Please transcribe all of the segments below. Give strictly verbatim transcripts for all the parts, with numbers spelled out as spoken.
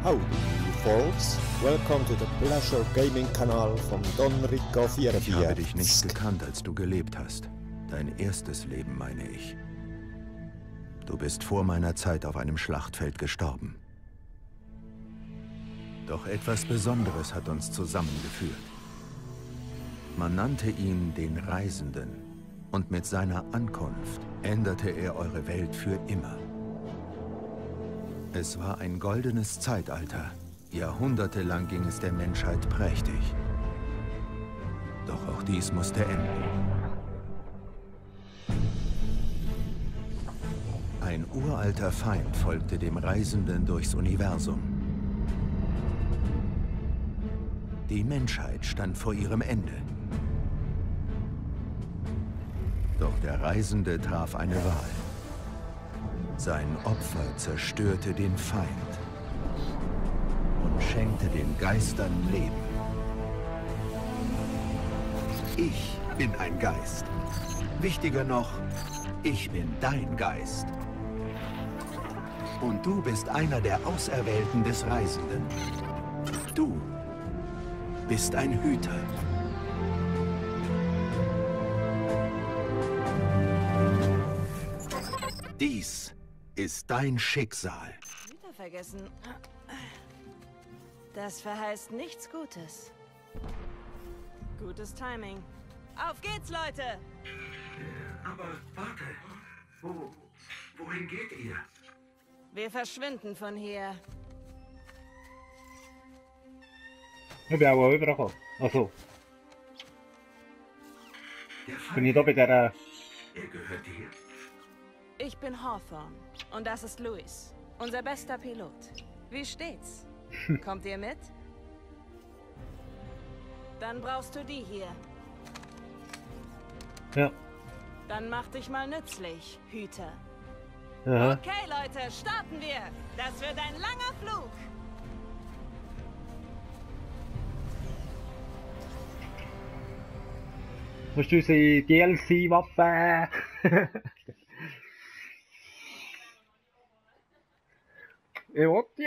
Howdy, folks. Welcome to the Pleasure Gaming Kanal von Don Rico vierundvierzig. Ich habe dich nicht gekannt, als du gelebt hast. Dein erstes Leben, meine ich. Du bist vor meiner Zeit auf einem Schlachtfeld gestorben. Doch etwas Besonderes hat uns zusammengeführt. Man nannte ihn den Reisenden. Und mit seiner Ankunft änderte er eure Welt für immer. Es war ein goldenes Zeitalter. Jahrhundertelang ging es der Menschheit prächtig. Doch auch dies musste enden. Ein uralter Feind folgte dem Reisenden durchs Universum. Die Menschheit stand vor ihrem Ende. Doch der Reisende traf eine Wahl. Sein Opfer zerstörte den Feind und schenkte den Geistern Leben. Ich bin ein Geist. Wichtiger noch, ich bin dein Geist. Und du bist einer der Auserwählten des Reisenden. Du bist ein Hüter. Dies ist dein Schicksal. Wieder vergessen. Das verheißt nichts Gutes. Gutes Timing. Auf geht's, Leute! Aber warte. Wo, wohin geht ihr? Wir verschwinden von hier. Ich bin auch übergekommen. Also. Der Bin ich da bei der... Er gehört dir? Ich bin Hawthorne und das ist Louis, unser bester Pilot. Wie steht's? Kommt ihr mit? Dann brauchst du die hier. Ja. Dann mach dich mal nützlich, Hüter. Aha. Okay, Leute, starten wir. Das wird ein langer Flug. Wo ist unsere D L C-Waffe? Ich will die.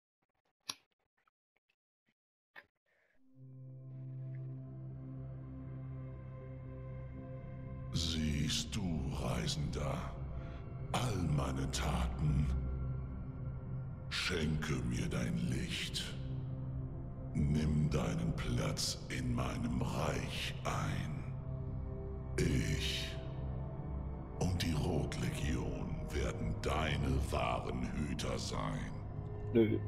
Siehst du, Reisender, all meine Taten. Schenke mir dein Licht. Nimm deinen Platz in meinem Reich ein. Ich und die Rotlegion werden deine wahren Hüter sein. Nö.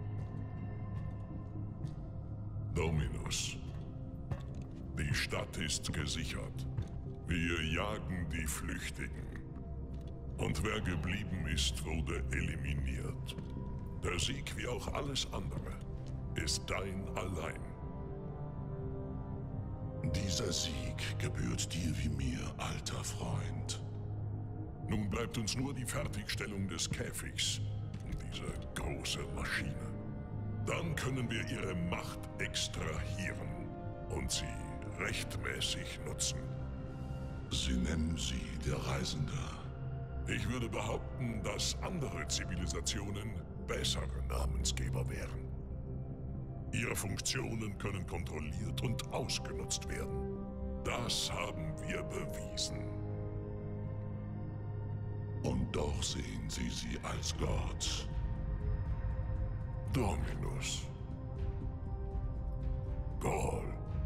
Dominus, die Stadt ist gesichert. Wir jagen die Flüchtigen. Und wer geblieben ist, wurde eliminiert. Der Sieg, wie auch alles andere, ist dein allein. Dieser Sieg gebührt dir wie mir, alter Freund. Nun bleibt uns nur die Fertigstellung des Käfigs und diese große Maschine. Dann können wir ihre Macht extrahieren und sie rechtmäßig nutzen. Sie nennen sie der Reisende. Ich würde behaupten, dass andere Zivilisationen bessere Namensgeber wären. Ihre Funktionen können kontrolliert und ausgenutzt werden. Das haben wir bewiesen. Und doch sehen Sie sie als Gott. Dominus. Gaul.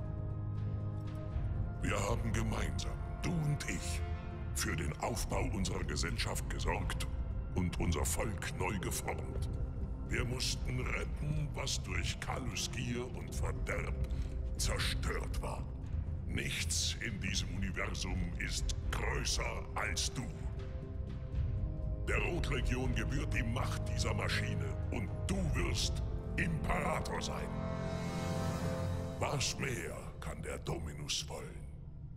Wir haben gemeinsam, du und ich, für den Aufbau unserer Gesellschaft gesorgt und unser Volk neu geformt. Wir mussten retten, was durch Kallus Gier und Verderb zerstört war. Nichts in diesem Universum ist größer als du. Der Rotlegion gebührt die Macht dieser Maschine und du wirst Imperator sein. Was mehr kann der Dominus wollen?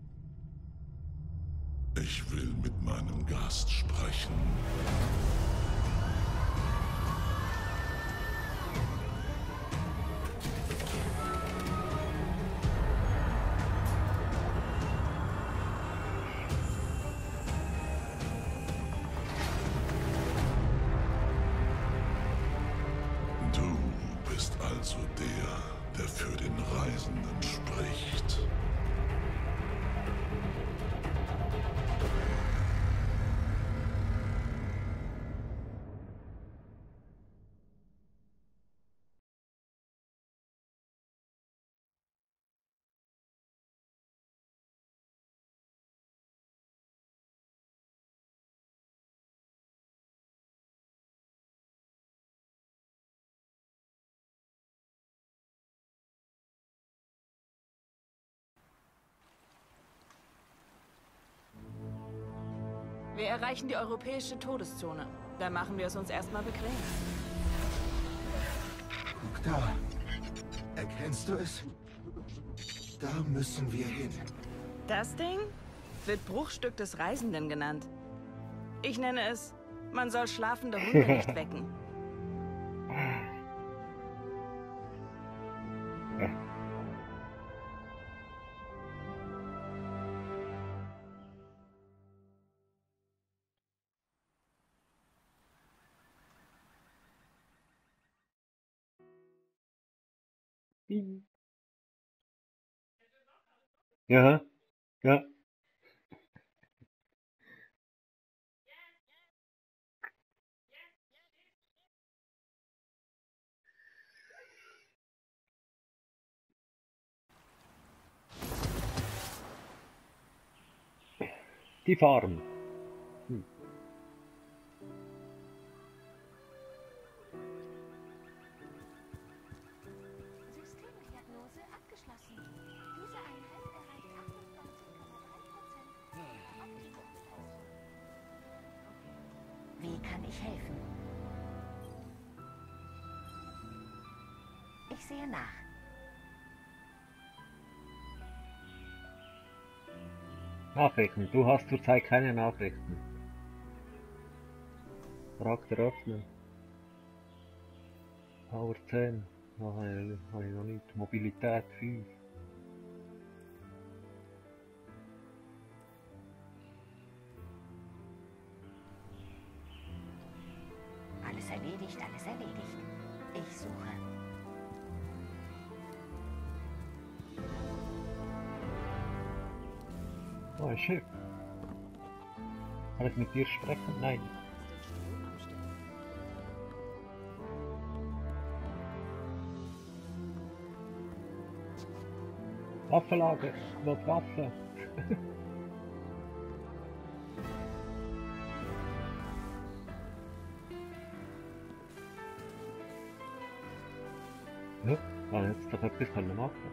Ich will mit meinem Gast sprechen. Du also der, der für den Reisenden spricht. Wir erreichen die europäische Todeszone. Dann machen wir es uns erstmal bequem. Guck da. Erkennst du es? Da müssen wir hin. Das Ding wird Bruchstück des Reisenden genannt. Ich nenne es, man soll schlafende Hunde nicht wecken. Ja, ja. Die Farm. Hm. Systemdiagnose abgeschlossen. Diese Einheit erreicht achtundzwanzig Komma drei Prozent. Wie kann ich helfen? Ich sehe nach. Nachrichten. Du hast zurzeit keine Nachrichten. Charakter öffnen. Power zehn. Da habe ich, habe ich noch nicht. Mobilität fünf. Alles erledigt, alles erledigt. Ich suche. Oh, ein Schiff. Kann ich mit dir sprechen? Nein. Waffenlager. Ich will Waffen. Ja, kann ich jetzt doch etwas können machen.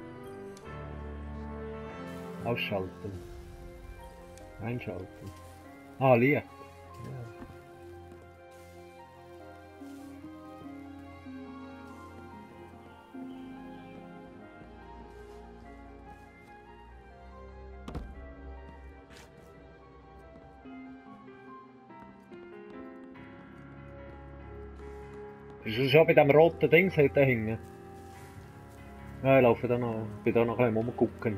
Ausschalten. Einschalten. Ah, Licht. Ja. Ist es schon bei dem roten Ding da hinten? Ja, ich laufe da noch. Ich bin da noch ein bisschen rumgucken.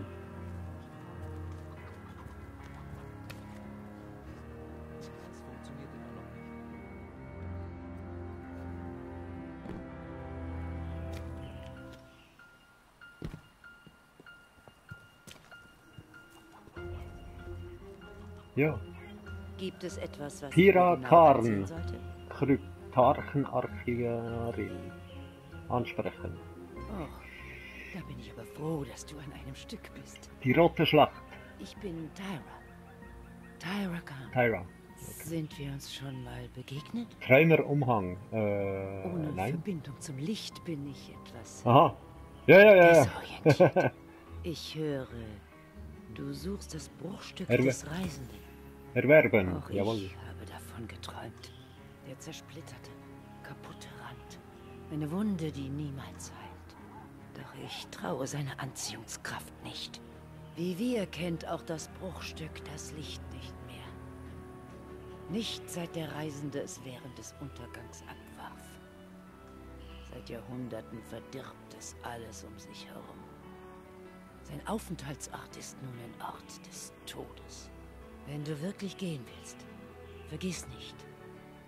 Ja. Gibt es etwas, was Pirakarn. ich sollte? Kryptarchenarchivarin. Ansprechen. Och, da bin ich aber froh, dass du an einem Stück bist. Die rote Schlacht. Ich bin Tyra. Tyra Khan. Tyra. Sind wir uns schon mal begegnet? Kleiner Umhang. Äh, Ohne nein. Verbindung zum Licht bin ich etwas Aha. Ja, ja, ja. ja. desorientiert. Ich höre, du suchst das Bruchstück Erwe- des Reisenden. Erwerben. Auch Jawohl. ich habe davon geträumt. Der zersplitterte, kaputte Rand. Eine Wunde, die niemals heilt. Doch ich traue seiner Anziehungskraft nicht. Wie wir kennt auch das Bruchstück das Licht nicht mehr. Nicht seit der Reisende es während des Untergangs abwarf. Seit Jahrhunderten verdirbt es alles um sich herum. Sein Aufenthaltsort ist nun ein Ort des Todes. Wenn du wirklich gehen willst, vergiss nicht, wir Hüter sind nicht länger unsterblich.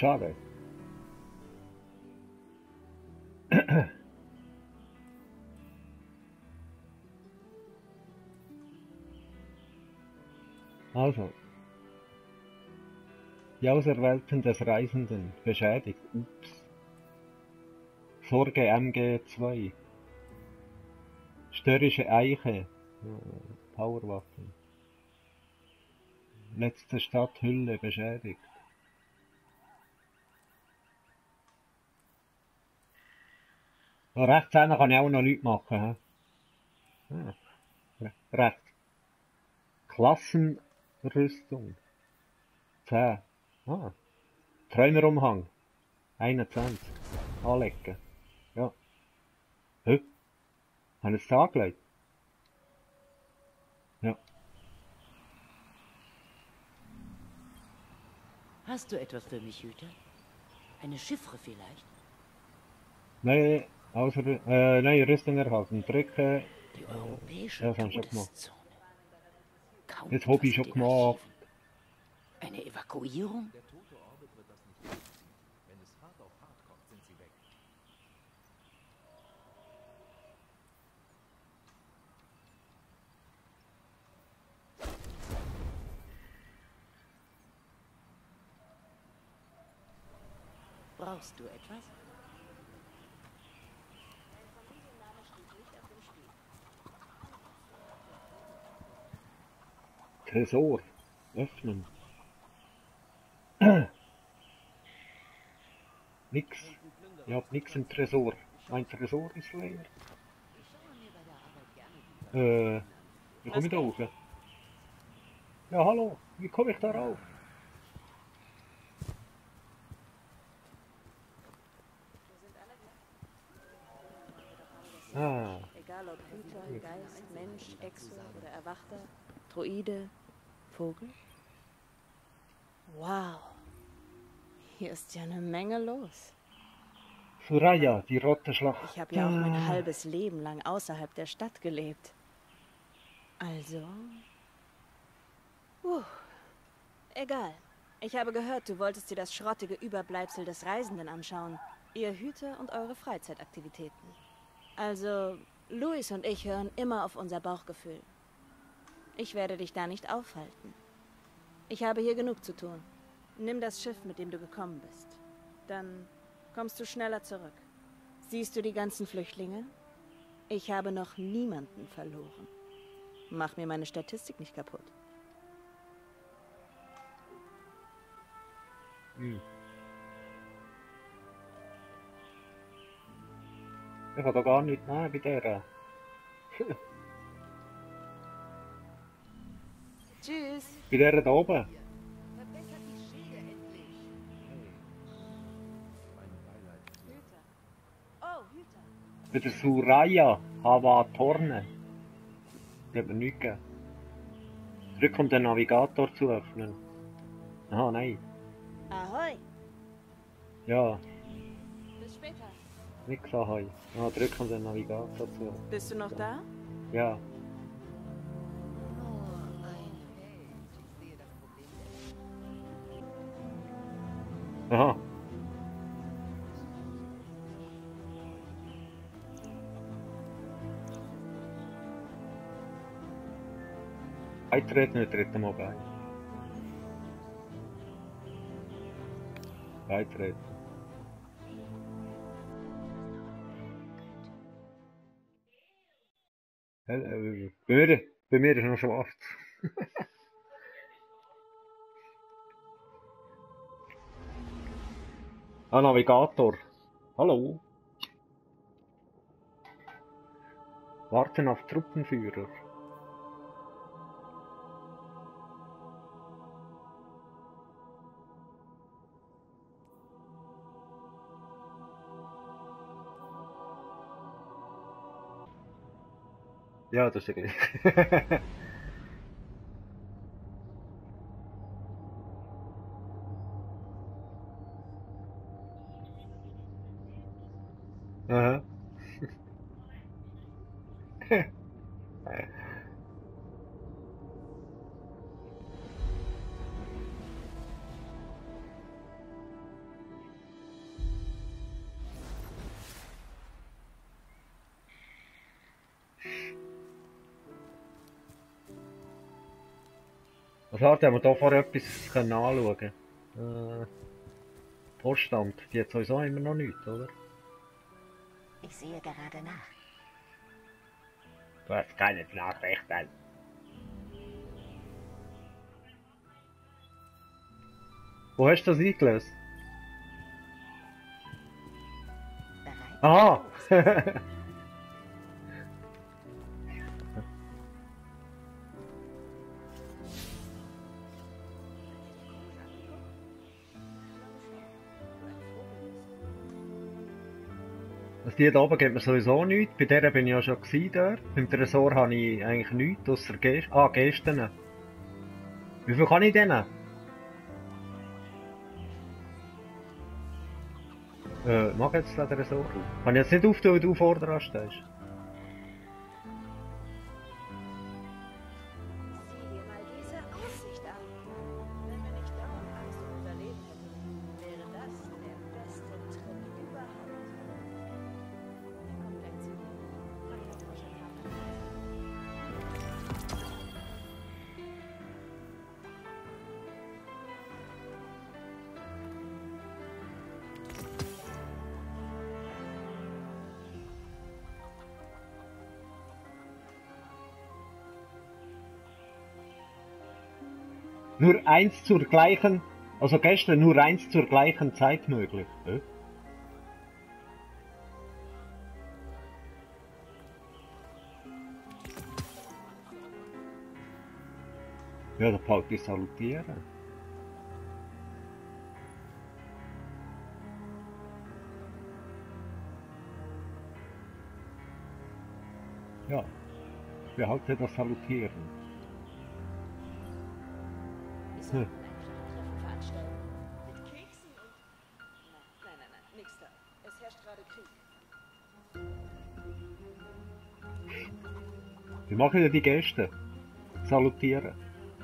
Schade. Also. Die Auserwählten des Reisenden beschädigt. Ups. Sorge M G zwei. Störrische Eiche. Powerwaffen. Letzte Stadt Hülle beschädigt. So, rechts hinten kann ich auch noch Leute machen. He? Ah, rechts. Klassenrüstung. zehn. Ah. Träumerumhang. einundzwanzig. Anlegen. Ja. Hä? Haben Sie es da angelegt? Ja. Hast du etwas für mich, Hüter? Eine Chiffre vielleicht? Nein, außer, äh, nein, Rüstung erhalten. Drücken. Die europäische Ja, das haben wir schon gemacht. Todeszone. Kaum Jetzt habe ich etwas schon in den gemacht. Archiven. Eine Evakuierung? Brauchst du etwas? Tresor. Öffnen. Nix. Ich hab nix im Tresor. Mein Tresor ist leer. Äh, wie komme ich da rauf? Ja, hallo. Wie komme ich da rauf? Ah. Egal ob Hüter, Geist, Mensch, Exo oder Erwachter, Droide, Vogel. Wow. Hier ist ja eine Menge los. Suraya, die rote Schlacht. Ich habe ja auch mein halbes Leben lang außerhalb der Stadt gelebt. Also... Uh, egal. Ich habe gehört, du wolltest dir das schrottige Überbleibsel des Reisenden anschauen. Ihr Hüter und eure Freizeitaktivitäten. Also, Louis und ich hören immer auf unser Bauchgefühl. Ich werde dich da nicht aufhalten. Ich habe hier genug zu tun. Nimm das Schiff, mit dem du gekommen bist. Dann kommst du schneller zurück. Siehst du die ganzen Flüchtlinge? Ich habe noch niemanden verloren. Mach mir meine Statistik nicht kaputt. Hm. Ich kann da gar nicht nehmen bei der. Tschüss. Bei der da oben. Oh, Hüter. Bei der Suraya Havatorne. Die hat mir nichts gegeben. Drück, um den Navigator zu öffnen. Aha, nein. Ahoi. Ja, Bis später. nix Ahoi. Ah, drück, um den Navigator zu öffnen. Bist du noch da? Ja. Aha. Eintreten, wir treten mal bei. Eintreten. Äh, äh, Bei mir, bei mir ist noch schwarz. Ah, Navigator. Hallo. Warten auf Truppenführer. Ja, das ist richtig. Aha. Also warte, haben wir da vorher etwas können anschauen. Äh, Postamt, die hat sowieso immer noch nichts, oder? Ich sehe gerade nach. Du hast keine Nachrichten. Wo hast du das eingelöst? Bereit? Aha! Also die da oben gibt mir sowieso nichts. Bei der bin ich ja schon gewesen dort. Beim Tresor habe ich eigentlich nichts, ausser Gesten. Ah, Gesten. Wie viel kann ich denn? Äh, mach jetzt den Tresor auf. Kann ich jetzt nicht auftun, weil du vor dran stehst? Sieh dir mal diese Aussicht an. Wenn wir nicht dauernd Angst um unser Leben hätten, wäre das der beste Trip überhaupt. Komm gleich zu mir. Mach dir das wahrscheinlich ab. Nur eins zur gleichen, also gestern nur eins zur gleichen Zeit möglich. Äh? Ja, da braucht ich salutieren. Ja, ich behalte das Salutieren. Wir sollten ein Treffen veranstalten. Mit Keksen und... Nein, nein, nein, nix da. Es herrscht gerade Krieg. Wie machen denn die Gäste? Salutieren.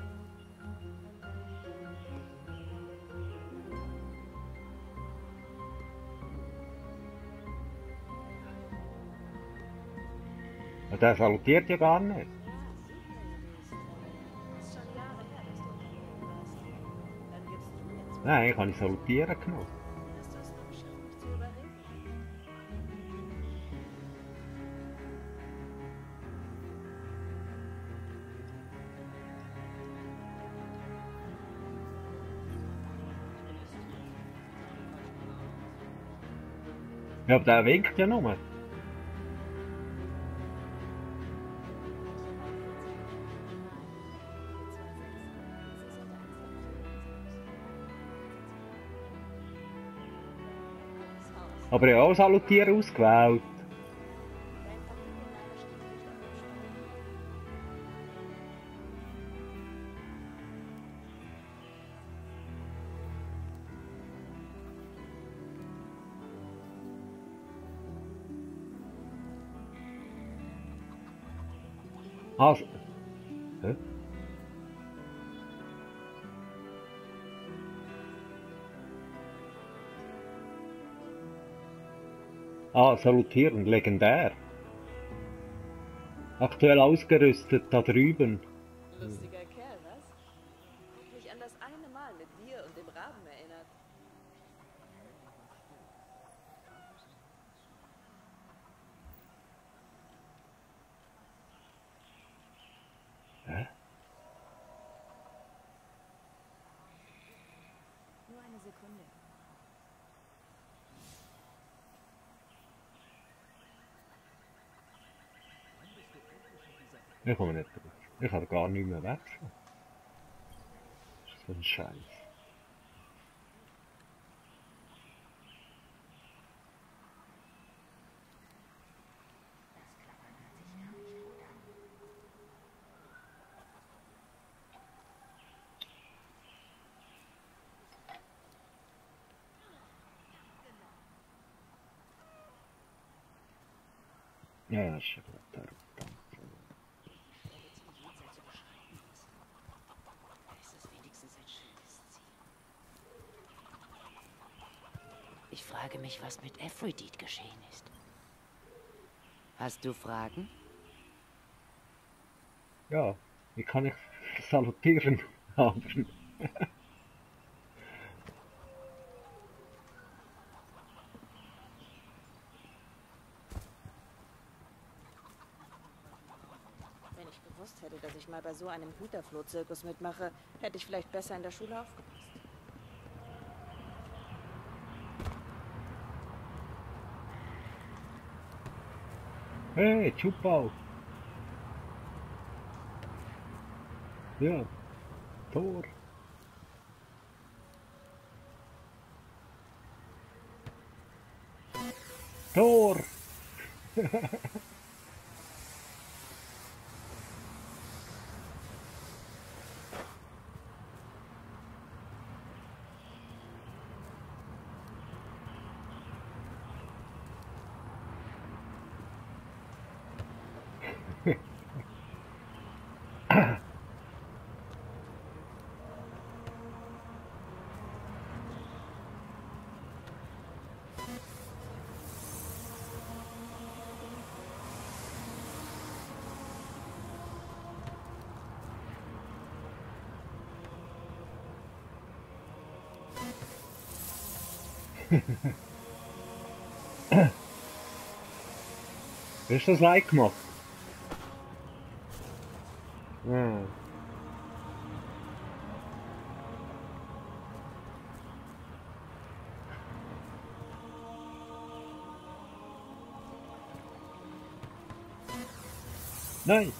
Ja, der salutiert ja gar nicht. Ja, super, Jungs. Ist schon Jahre her, dass du unterwegs warst. Dann gibst du jetzt... Nein, ich habe nicht salutieren genommen. Hast du es noch geschafft, mich zu überreden? Ja, aber der winkt ja nur. Aber er hat auch Salutieren ausgewählt. Dein Familienname steht nicht auf dem Stein. Also. Hä? Ah, salutieren, legendär. Aktuell ausgerüstet da drüben. Lustiger Kerl, was? Hat mich an das eine Mal mit dir und dem Raben erinnert. Hä? Nur eine Sekunde. Ich komme nicht drauf. Ich kann gar nicht mehr wechseln. Das ist so ein Scheiß. Ja, das ist ja gut. Da, da. Ich frage mich, was mit Aphrodite geschehen ist. Hast du Fragen? Ja, wie kann ich salutieren? Aber... Wenn ich gewusst hätte, dass ich mal bei so einem Güterflohzirkus mitmache, hätte ich vielleicht besser in der Schule aufgepasst. Hey, Chupau! Ja, Tor! Tor! Hast du das Like gemacht? Ja. Nein!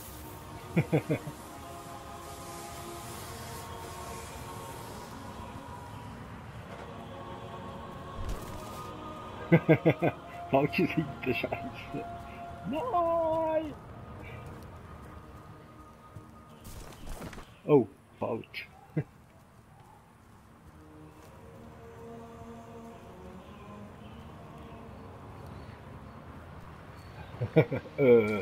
Falsche Seite, Scheiße. Nein! Oh, falsch. äh.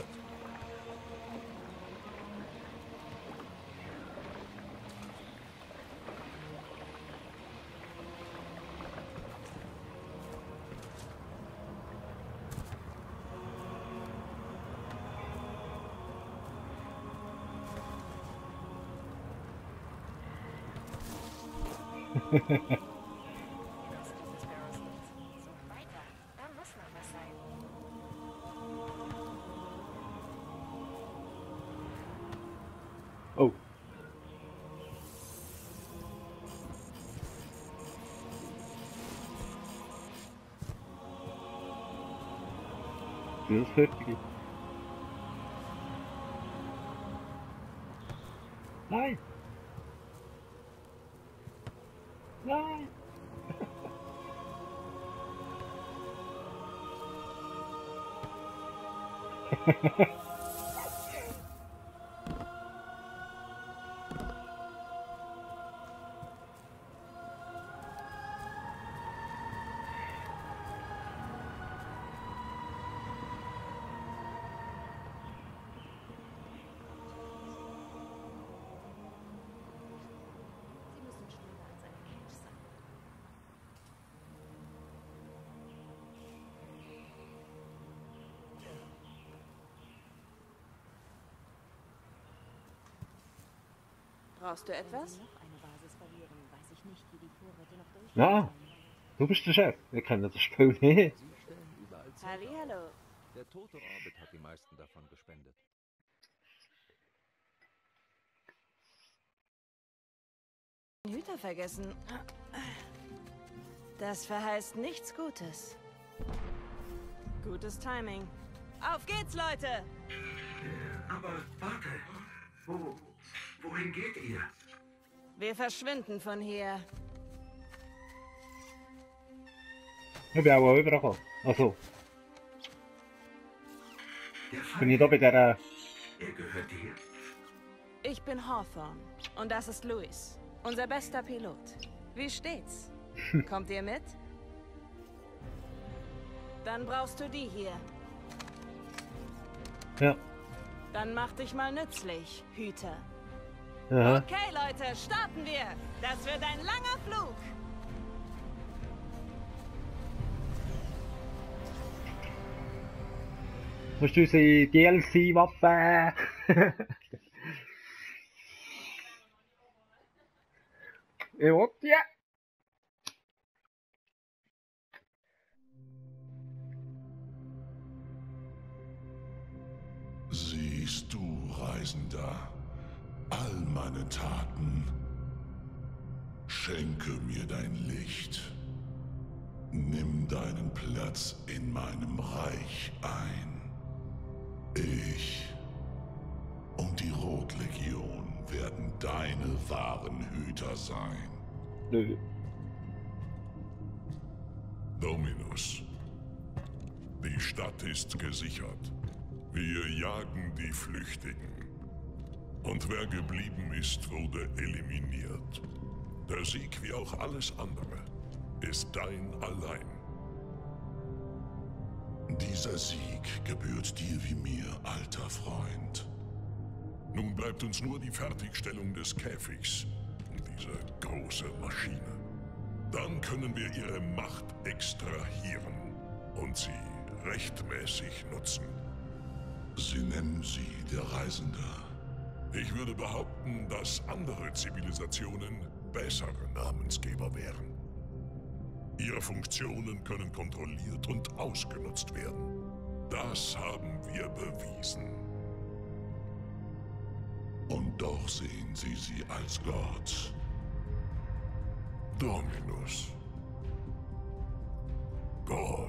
So weiter. Da muss noch was sein. Oh. Das ist fertig. Nein! Nein! Brauchst du etwas? Ja, du bist der Chef. Wir kennen das Spiel nicht. Hallihallo. Der tote Orbit hat die meisten davon gespendet. Den Hüter vergessen. Das verheißt nichts Gutes. Gutes Timing. Auf geht's, Leute! Äh, aber warte. Wo, wohin geht ihr? Wir verschwinden von hier. Ich bin auch übergekommen. Also, Der Feind, bin ich da bei der... er gehört dir? Ich bin Hawthorne und das ist Louis, unser bester Pilot. Wie steht's? Kommt ihr mit? Dann brauchst du die hier. Ja. Dann mach dich mal nützlich, Hüter. Aha. Okay, Leute, starten wir. Das wird ein langer Flug. Musst du unsere D L C-Waffe? Ich will ja. Siehst du, Reisender, all meine Taten. Schenke mir dein Licht. Nimm deinen Platz in meinem Reich ein. Ich und die Rotlegion werden deine wahren Hüter sein. Nö. Dominus, die Stadt ist gesichert. Wir jagen die Flüchtigen. Und wer geblieben ist, wurde eliminiert. Der Sieg, wie auch alles andere, ist dein allein. Dieser Sieg gebührt dir wie mir, alter Freund. Nun bleibt uns nur die Fertigstellung des Käfigs und diese große Maschine. Dann können wir ihre Macht extrahieren und sie rechtmäßig nutzen. Sie nennen sie der Reisende. Ich würde behaupten, dass andere Zivilisationen bessere Namensgeber wären. Ihre Funktionen können kontrolliert und ausgenutzt werden. Das haben wir bewiesen. Und doch sehen Sie sie als Gott. Dominus. Gaul.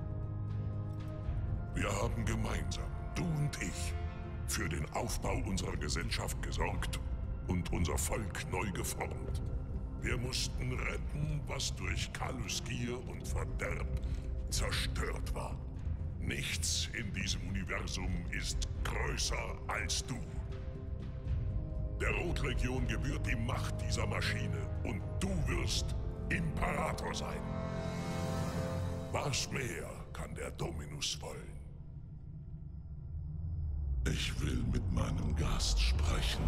Wir haben gemeinsam, du und ich, für den Aufbau unserer Gesellschaft gesorgt und unser Volk neu geformt. Wir mussten retten, was durch Kallus Gier und Verderb zerstört war. Nichts in diesem Universum ist größer als du. Der Rotlegion gebührt die Macht dieser Maschine und du wirst Imperator sein. Was mehr kann der Dominus wollen? Ich will mit meinem Gast sprechen.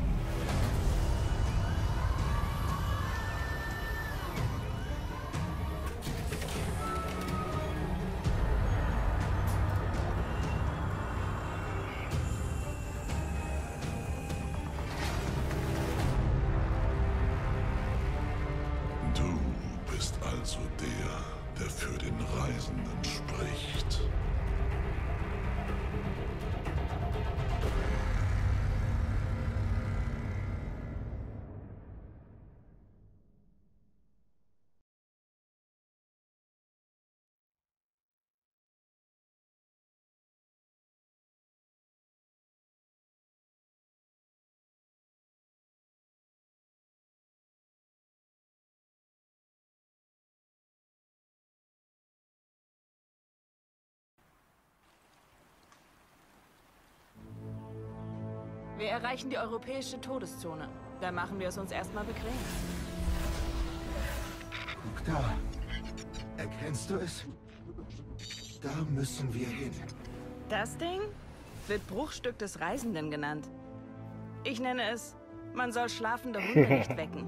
Du bist also der, der für den Reisenden spricht. Wir erreichen die europäische Todeszone. Da machen wir es uns erstmal bequem. Guck da. Erkennst du es? Da müssen wir hin. Das Ding wird Bruchstück des Reisenden genannt. Ich nenne es, man soll schlafende Hunde nicht wecken.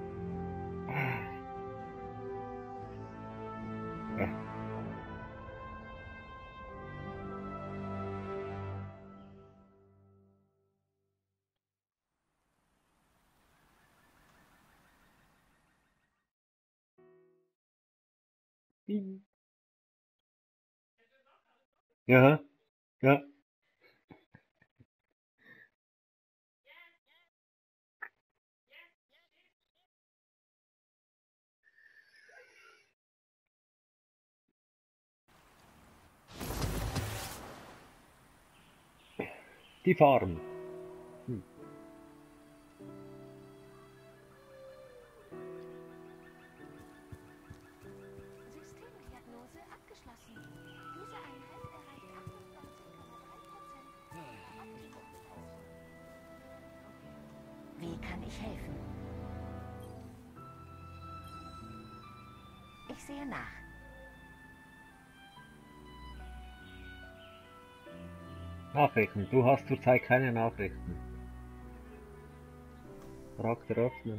Ja, ja. Die Farm. Hm. Systemdiagnose abgeschlossen. Diese Einheit erreicht achtundzwanzig Komma drei Prozent. Wie kann ich helfen? Ich sehe nach. Nachrichten. Du hast zurzeit keine Nachrichten. Charakter öffnen.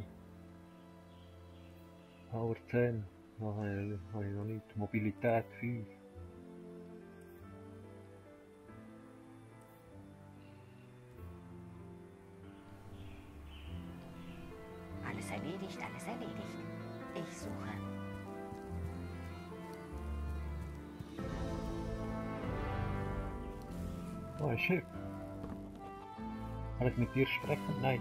Power zehn. Da habe ich, habe ich noch nicht. Mobilität fünf. Alles erledigt. erledigt, alles erledigt. Ich suche. Oh, ein Schiff. Kann ich mit dir sprechen? Nein.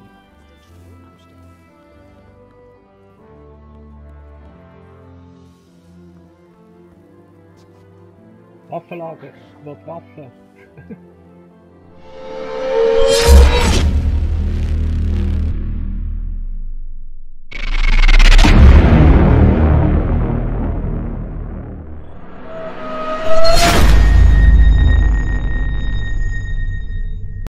Waffenlager, ich will Waffen.